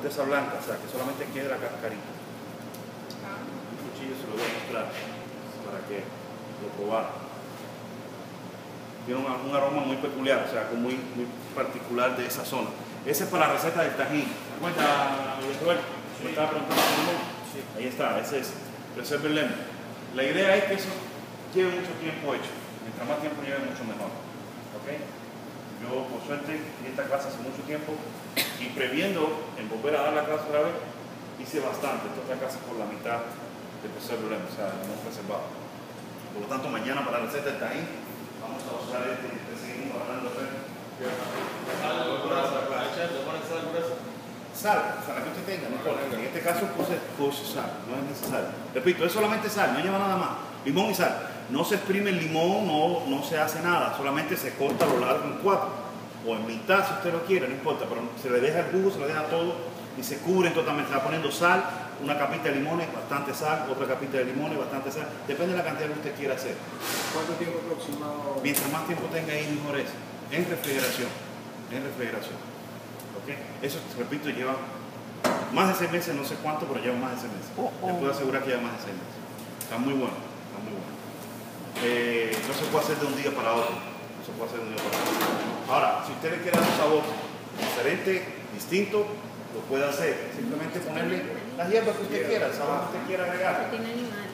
corteza blanca, o sea, que solamente quede la cascarita. Un cuchillo se lo voy a mostrar para que lo probaran. Tiene un aroma muy peculiar, o sea, muy particular de esa zona. Ese es para la receta del tajín. ¿Te cuenta, Roberto? Me estaba preguntando por limón. Sí. Ahí está, ese es Reserve Lemon. La idea es que eso lleve mucho tiempo hecho. Mientras más tiempo lleve, mucho mejor. ¿Ok? Yo, por suerte, di esta clase hace mucho tiempo y previendo en volver a dar la clase otra vez, hice bastante. Esta clase por la mitad de Reserve Lemon, o sea, no reservado. Por lo tanto, mañana para la receta del tajín, vamos a usar este y seguimos hablando de sal, la que usted tenga, no importa. En este caso puse sal, no es necesario. Repito, es solamente sal, no lleva nada más. Limón y sal. No se exprime el limón, no se hace nada, solamente se corta a lo largo en 4 o en mitad si usted lo quiere, no importa, pero se le deja el jugo, se le deja todo y se cubren totalmente. Se va poniendo sal, una capita de limones, bastante sal, otra capita de limones, bastante sal. Depende de la cantidad que usted quiera hacer. ¿Cuánto tiempo aproximado? Mientras más tiempo tenga ahí, mejor es. En refrigeración. ¿Okay? Eso, repito, lleva más de 6 meses, no sé cuánto, pero lleva más de 6 meses. Les puedo asegurar que lleva más de 6 meses. Está muy bueno, está muy bueno. No se puede hacer de un día para otro. Ahora, si usted le quiere dar un sabor diferente, distinto, lo puede hacer. Simplemente ponerle las hierbas que usted quiera, el sabor que usted quiera agregar.